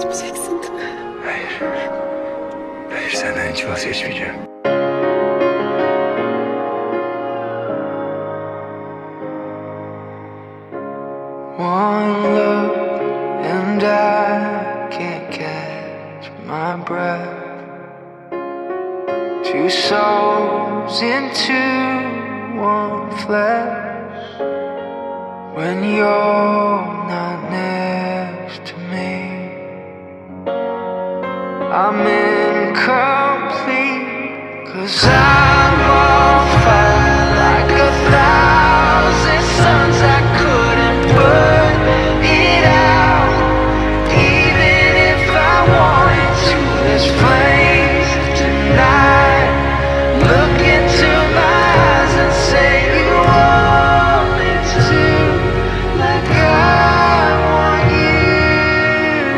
Gitmeyeceksin değil mi? Hayır. Hayır, senden hiç vazgeçmeyeceğim. One look and I can't catch my breath. Two souls into one flesh. When you're not next to me, I'm incomplete. 'Cause I'm on fire like 1,000 suns. I couldn't put it out, even if I wanted to. There's flames tonight. Look into my eyes and say you want me to, like I want you.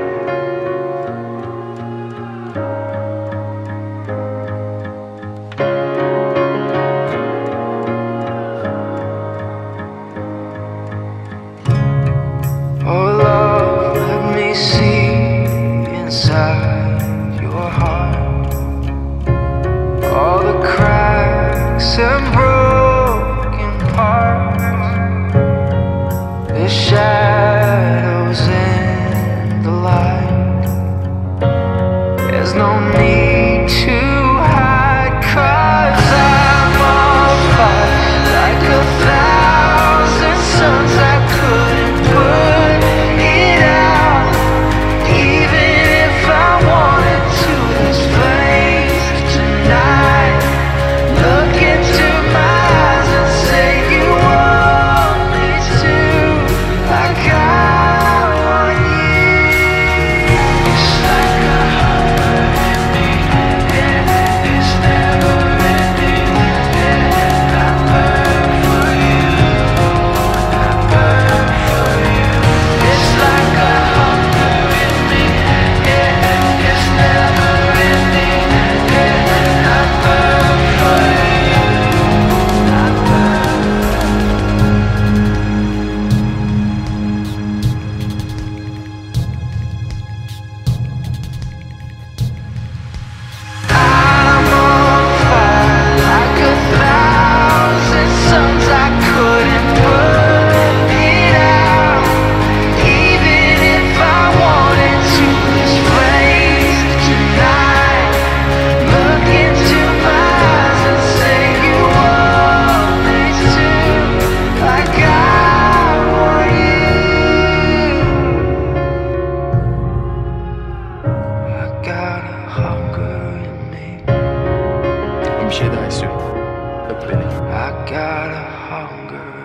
Oh love, let me see inside your heart. All the cracks and broken parts, the shadows in the light. There's no need to hide, 'cause I'm on fire like 1,000 suns. I couldn't put it out, even if I wanted to. There's flames tonight. Look into my eyes and say you want me to, like I want you. It's like a hunger in me, yeah. It's never ending, yeah. I burn for you, I burn for you. It's like a hunger in me, yeah. It's never ending, yeah. I burn for you, I burn. I'm on fire like 1,000 suns. I couldn't put it out, even if I wanted to. There's flames tonight. Look into my eyes and say you want me to, like I want you. I got a hunger in me. Bir şey daha istiyorum. Öp beni. I got a hunger